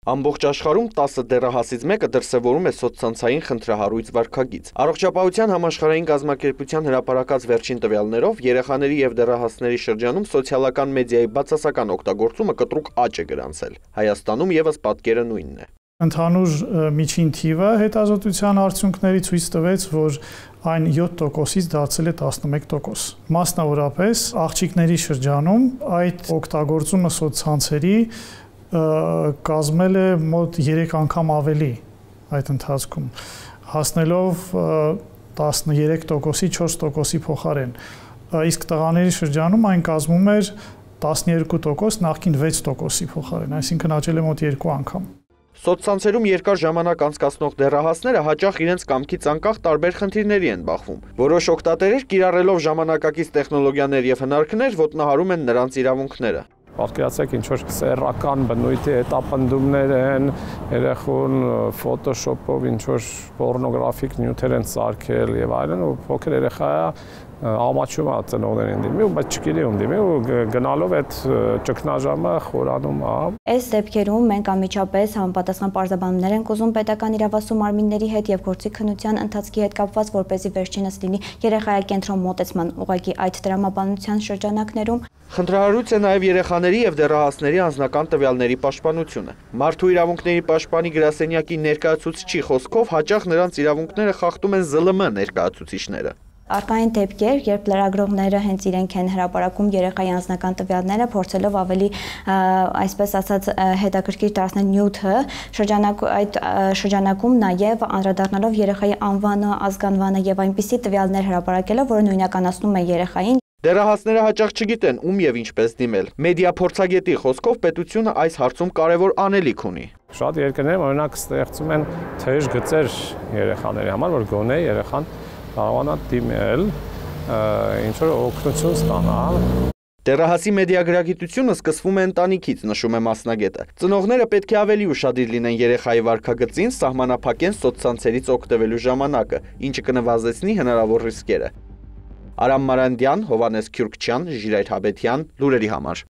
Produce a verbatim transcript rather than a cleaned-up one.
Ամբողջ աշխարհում տասը դեռահասից մեկը դրսևորում է սոցցանցային խնդրահարույց վարքագիծ։ Առողջապահության համաշխարհային կազմակերպության հրապարակած վերջին տվյալներով երեխաների եւ դեռահասների շրջանում սոցիալական մեդիայի բացասական օգտագործումը կտրուկ աճ է գրանցել։ Հայաստանում եւս պատկերը նույնն է։ Ընդհանուր միջին թիվը հետազոտության արդյունքների ցույց տվեց, որ այն յոթ տոկոսից դարձել է տասնմեկ տոկոս։ Մասնավորապես աղջիկների շրջանում այդ օգտագործումը սոցցանցերի կազմել է մոտ երեք անգամ ավելի այդ ընթացքում, հասնելով տասներեք տոկոսի չորս տոկոսի փոխարեն։ Իսկ տղաների շրջանում այն կազմում էր տասներկու տոկոս, նախկին վեց տոկոսի փոխարեն, այսինքն աճել է մոտ երկու անգամ։ Սոցցանցերում երկար ժամանակ անցկացնող դեռահասները հաճախ իրենց կամքից անկախ տարբեր խնդիրների են բախվում։ Որոշ օգտատերեր կիրառելով ժամանակակից տեխնոլոգիաներ եւ հնարքներ ոտնահարում են նրանց իրավունքները։ Պատկերացրեք ինչ որ սեռական բնույթի հետապնդումներ են, երեխուն ֆոտոշոպով ինչ որ պորնոգրաֆիկ նյութեր են սարքել եւ այլն, ու փոքր երեխայա ամաչում է ծնողներին դիմի, բայց չգիտի ում դիմի, ու գնալով այդ ճգնաժամը խորանում է։ Այս դեպքերում մենք անմիջապես համապատասխան պարզաբանումներ ենք ուզում պետական իրավասու մարմինների հետ եւ գործի քննության ընթացքի հետ կապված, որպեսզի վերջինս լինի երեխայակենտրոն մոտեցման ուղղակի այդ տրամաբանության շրջանակներում։ Խնդրահարույց է նաև երեխաների եւ դեռահասների անձնական տվյալների պաշտպանությունը։ Մարդու իրավունքների պաշտպանի գրասենյակի ներկայացուցիչի խոսքով հաճախ նրանց իրավունքները խախտում են ԶԼՄ ներկայացուցիչները։ Արկային դեպքեր, երբ լրագրողները հենց իրենք են հրապարակում երեխայի անձնական տվյալները, փորձելով ավելի, այսպես ասած, հետաքրքիր դարձնել նյութը, շրջանակ այդ շրջանակում նաև անդրադառնալով երեխայի անվանը, ազգանվանը եւ այնպիսի տվյալներ հրապարակելով, որը նույնականացնում է երեխային։ Դեռահասները հաճախ չգիտեն ում եւ ինչպես դիմել։ Մեդիա փորձագետի խոսքով պետությունը այս հարցում կարևոր անելիք ունի։ Շատ երկրներում օրինակ ստեղծում են թեժ գծեր երեխաների համար, որ գոնե երեխան կարողանա դիմել, ինչ որ օգնություն ստանալ։ Դեռահասի մեդիագրագիտությունը սկսվում է ընտանիքից, նշում է մասնագետը։ Ծնողները պետք է ավելի ուշադիր լինեն երեխայի վարքագծին, սահմանափակեն սոցցանցերից օգտվելու ժամանակը, ինչը կնվազեցնի հնարավոր ռիսկերը։ Արամ Մարանդյան, Հովհաննես Քյուրքչյան, Ժիրայր Հաբետյան, լուրերի համար։